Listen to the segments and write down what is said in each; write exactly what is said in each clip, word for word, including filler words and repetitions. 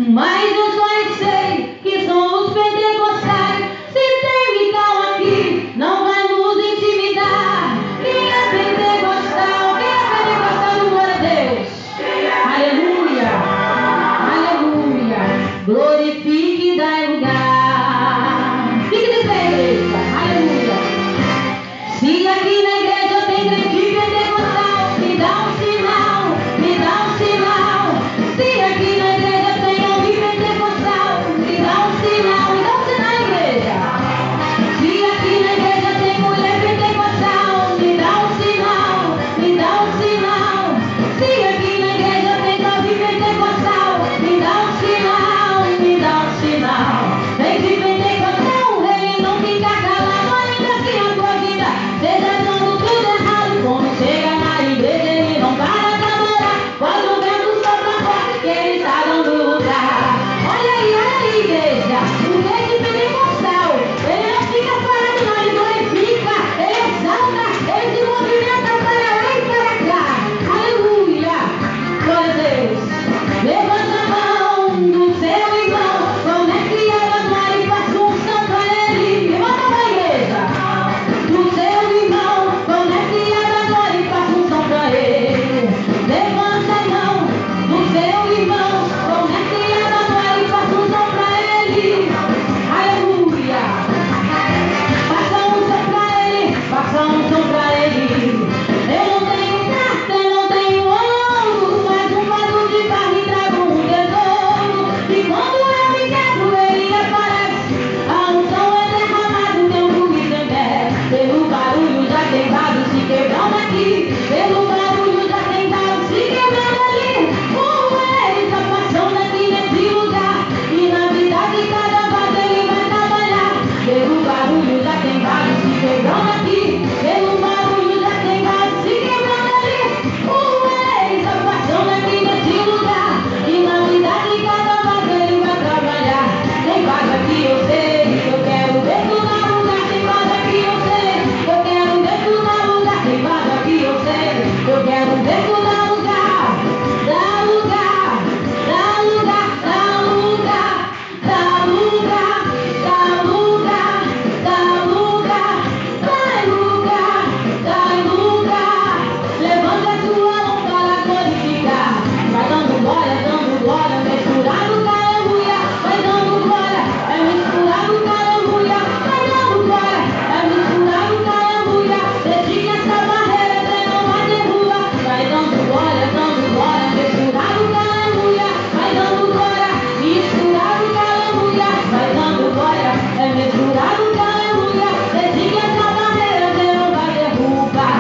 Mas eu só sei que somos pentecostais. Se tem Micão aqui, não vai nos intimidar. Quem é pentecostal? Quem é pentecostal do glória a Deus? Aleluia, aleluia. Glorifique e dai lugar. Fique de pé, igreja. Aleluia. Se aqui na igreja tem crente pentecostal, me dá um sinal, me dá um sinal. Se aqui na igreja tem homem pentecostal, me dá um sinal, me dá um sinal, igreja. Se aqui na igreja tem mulher pentecostal, me dá um sinal, me dá um sinal. Se aqui na igreja tem jovem pentecostal, me dá um sinal, me dá um sinal. Vem de pentecostal, ele não fica calado, ainda assim a tua vida seja dando tudo errado. Quando chega na igreja ele não para de adorar, quando o vento sopra forte que ele está dando lugar. Olha aí, olha aí, igreja, o rei de pentecostal, ele não fica parado não, ele glorifica, ele exalta, ele se movimenta para lá e para cá. Aleluia, glória a Deus. Levanta a mão do seu irmão, conecte a glória e faça unção para ele. Levanta a mão, igreja, do seu irmão, conecte a glória e faça unção para ele. Levanta a mão do seu irmão, conecte a glória e faça unção para ele. Aleluia. Faça unção para ele, faça unção para ele. Eu não tenho prata, eu não tenho ouro, mas um vaso de barro e trago um tesouro. E quando eu me quebro, ele aparece. A unção é derramada, o tempo me tremece. Pelo barulho já tem vaso se quebrando aqui, pelo barulho já tem vaso se quebrando ali. Como é essa paixão daqui nesse lugar? E na vida de cada vaso ele vai trabalhar. Pelo barulho já tem vaso se quebrando aqui, pelo barulho já tem vaso se quebrando ali. Como é essa paixão daqui nesse lugar? E na vida de cada vaso ele vai trabalhar. Tem vaso aqui, eu sei, eu quero ver tu dar lugar. Tem vaso aqui, eu sei, eu quero ver tu dar lugar. Tem vaso aqui, eu sei, eu quero ver tu dar lugar. Dá lugar, dá lugar, dá lugar, dá lugar, dá lugar, dá lugar, dá lugar, dá lugar. Levanta a tua mão para glorificar. Vai dando glória, dando glória, misturado com aleluia. Vai dando glória, é misturado com aleluia. Vai dando glória, é misturado com aleluia. Desde essa barreira você não vai derrubar. Vai dando glória, dando glória, misturado com aleluia. Vai dando glória, misturado com aleluia. Vai dando glória, é misturado com aleluia. Desde essa barreira você não vai derrubar.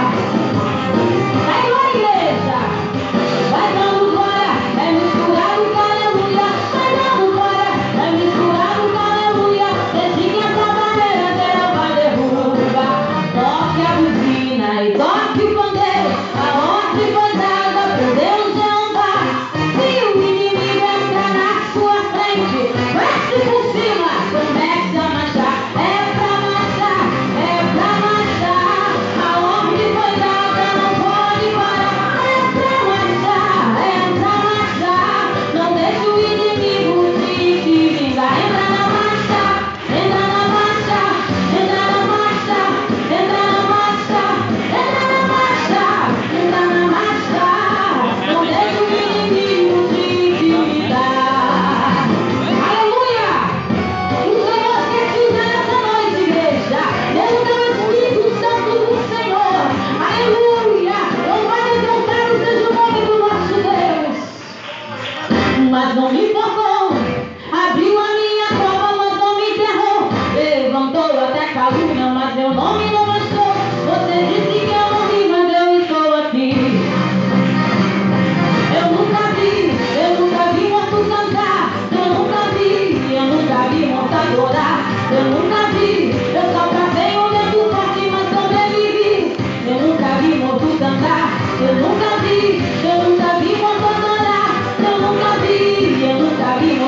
Vai glória, igreja. Vai dando glória, é misturado com aleluia. Vai dando glória, é misturado com aleluia. Desde essa barreira você não vai derrubar. Toque a buzina e toque o pandeiro. A ordem foi dada por Deus Jeová. Se o inimigo entrar na sua frente, desce por cima, comece a marchar. É pra marchar, é pra marchar. A ordem foi dada, não pode parar. É pra marchar, é pra marchar. Não deixe o inimigo te intimidar. Entra na marcha, entra na marcha, entra na marcha, entra na marcha, entra na marcha, entra na marcha. Não deixe o inimigo te intimidar. Aleluia! O Senhor quer te usar nessa noite, igreja. Derruba o Espírito Santo do Senhor. Aleluia! Louvado e exaltado seja o nome do nosso Deus. Mas não me focou, abriu a minha cova, mas não me enterrou. Levantou até calúnia, mas meu nome não manchou. Você disse que eu morri, mas eu estou aqui. Eu nunca vi, eu nunca vi morto cantar. Eu nunca vi, eu nunca vi morto adorar. Eu nunca vi, eu só passei um vento forte, mas sobrevivi. Eu nunca vi morto cantar. Eu nunca vi, eu nunca vi morto adorar. Eu nunca vi, eu nunca vi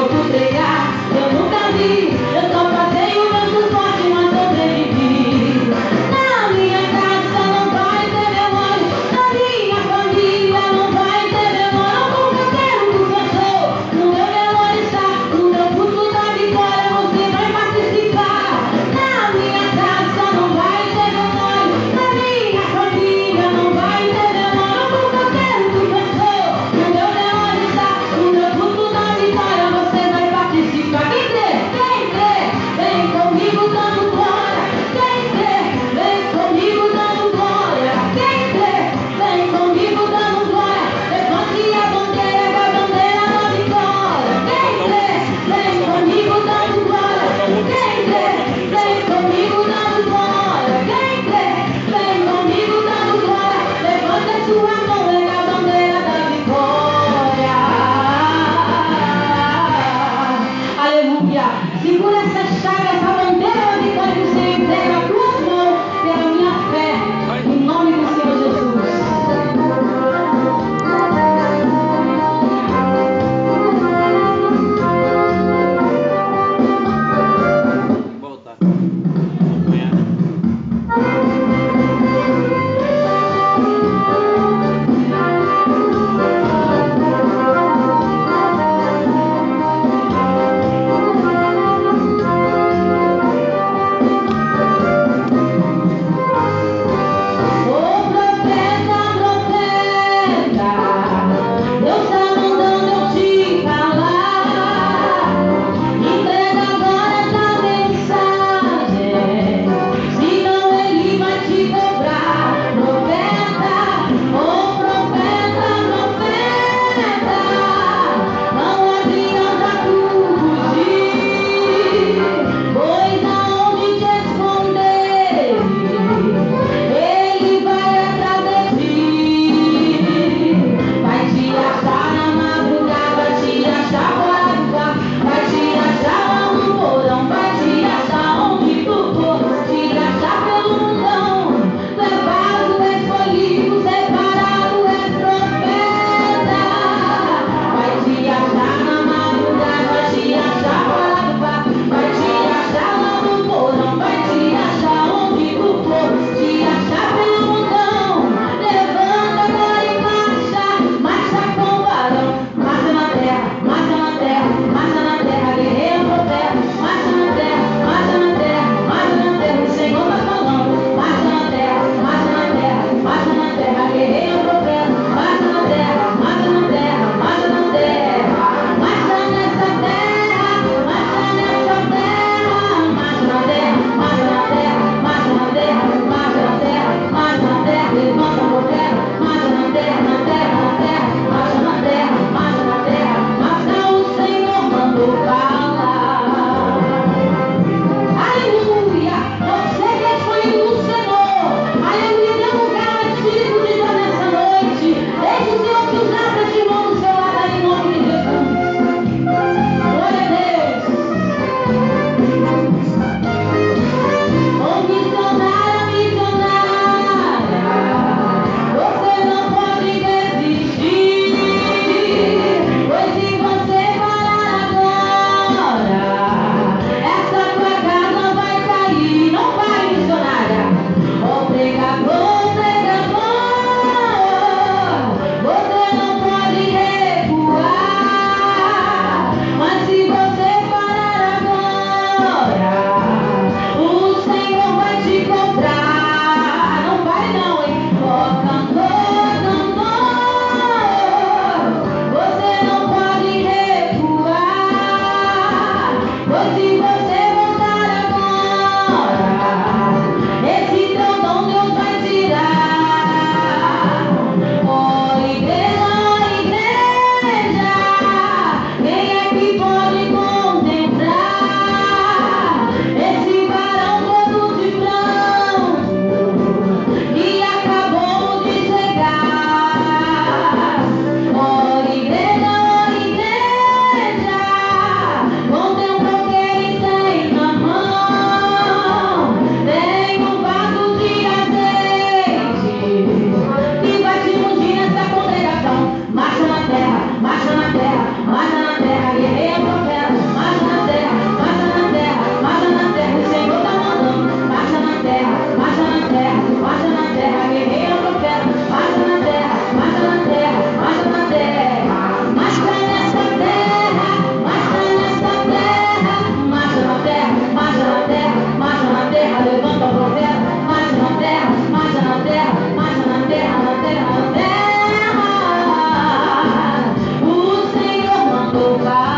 Pai.